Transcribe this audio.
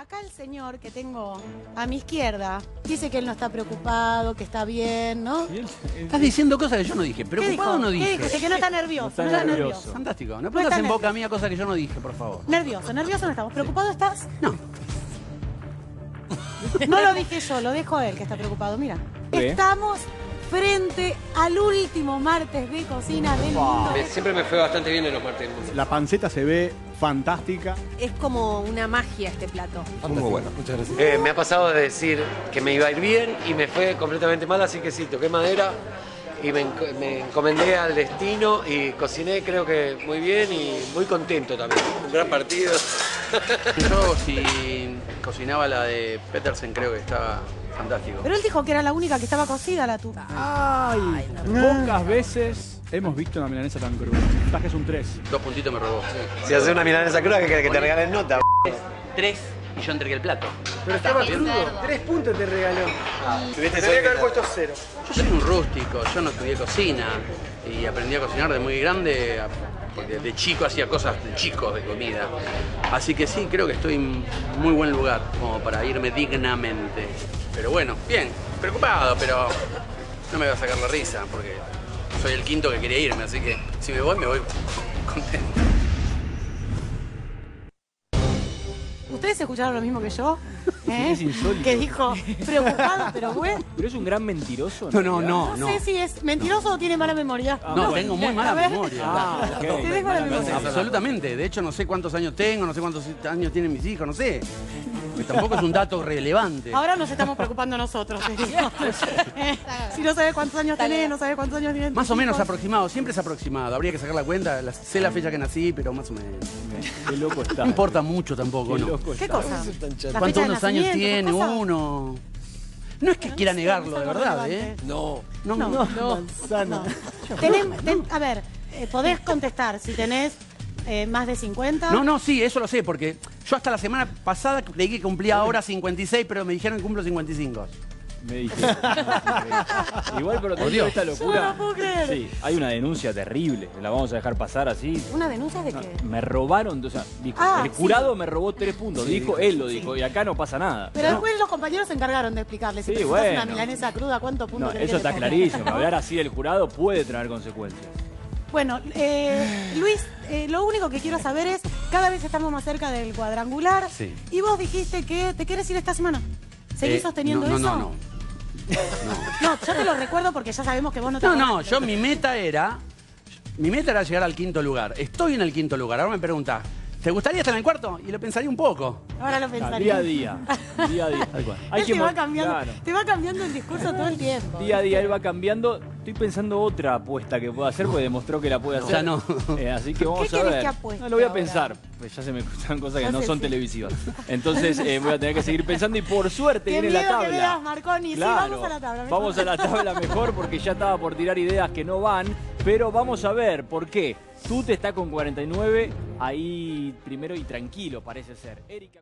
Acá el señor que tengo a mi izquierda dice que él no está preocupado, que está bien, ¿no? Estás diciendo cosas que yo no dije. ¿Preocupado no dije? ¿Qué dijo? Dice que no está nervioso. No está nervioso. Fantástico. No pongas en boca mía cosas que yo no dije, por favor. Nervioso no estamos. ¿Preocupado estás? No. No lo dije yo, lo dijo él que está preocupado. Mira, ¿Qué? estamos frente al último martes de cocina del mundo. Siempre me fue bastante bien en los martes del mundo. La panceta se ve fantástica. Es como una magia este plato. Muy bueno, muchas gracias. Me ha pasado de decir que me iba a ir bien y me fue completamente mal, así que sí, toqué madera y me encomendé al destino y cociné creo que muy bien y muy contento también. Un gran partido. Yo si cocinaba la de Petersen creo que estaba fantástico. Pero él dijo que era la única que estaba cocida, la tuya. Ay, pocas veces hemos visto una milanesa tan cruda. Estás es un 3. 2 puntitos me robó. Si haces una milanesa cruda, ¿qué querés que te regalen nota? 3 y yo entregué el plato. Pero estaba crudo. 3 puntos te regaló. Tendría que haber puesto 0. Yo soy un rústico, yo no estudié cocina y aprendí a cocinar de muy grande porque de chico hacía cosas de chicos de comida. Así que sí, creo que estoy en muy buen lugar como para irme dignamente. Pero bueno, bien, preocupado, pero no me voy a sacar la risa porque soy el quinto que quería irme, así que si me voy contento. ¿Ustedes escucharon lo mismo que yo? Es insólito. Que dijo, preocupado, pero bueno. Pero es un gran mentiroso. No sé si es mentiroso o tiene mala memoria. No, tengo muy mala memoria. Ah, ok. ¿Tenés mala memoria? Absolutamente. De hecho, no sé cuántos años tengo, no sé cuántos años tienen mis hijos, no sé. Porque tampoco es un dato relevante. Ahora nos estamos preocupando nosotros. Si no sabes cuántos años tenés, no sabes cuántos años tienes. Más o menos aproximado, siempre es aproximado. Habría que sacar la cuenta, sé la fecha que nací, pero más o menos. Qué loco está. No importa mucho tampoco, Qué ¿no? loco ¿Qué está. cosa? ¿La ¿Cuántos fecha de años nacimiento? tiene ¿Qué cosa? uno? No es que quiera sé, negarlo, es de algo verdad, relevante. No. Manzana. A ver, podés contestar si tenés más de 50. No, sí, eso lo sé, porque yo hasta la semana pasada leí que cumplía ahora 56, pero me dijeron que cumplo 55. Me dijeron. Igual, pero te digo Dios. esta Yo locura. no lo puedo creer. Sí, hay una denuncia terrible. La vamos a dejar pasar así. ¿Una denuncia de No, qué? me robaron, o sea, dijo, el sí. jurado me robó 3 puntos. Dijo, él lo dijo, y acá no pasa nada. Pero después los compañeros se encargaron de explicarle. Si Sí, presentas bueno. una milanesa cruda, ¿cuántos puntos No, querés eso que te está ponga? clarísimo. Hablar así del jurado puede tener consecuencias. Bueno, Luis, lo único que quiero saber es, cada vez estamos más cerca del cuadrangular. Sí. Y vos dijiste que te querés ir esta semana. ¿Seguís sosteniendo eso? No, No, yo te lo recuerdo porque ya sabemos que vos no te acordás. yo mi meta era llegar al quinto lugar. Estoy en el quinto lugar. Ahora me preguntás, ¿te gustaría estar en el cuarto? Y lo pensaría un poco. Ahora lo Día pensaría. a día. Día a día. Él te va cambiando, te va cambiando el discurso todo el tiempo. Día a día él va cambiando. Estoy pensando otra apuesta que pueda hacer porque demostró que la puede hacer. Ya no. Así que vamos ¿Qué a querés ver. que apueste No lo voy a ahora? pensar. Pues ya se me gustan cosas que Ya no sé, son sí. televisivas. Entonces voy a tener que seguir pensando y por suerte Qué viene la miedo que me das, tabla. Marconi. Claro. Sí, vamos a la tabla. Vamos a la tabla mejor porque ya estaba por tirar ideas que no van. Pero vamos a ver por qué. Tute está con 49, ahí primero y tranquilo parece ser. Erika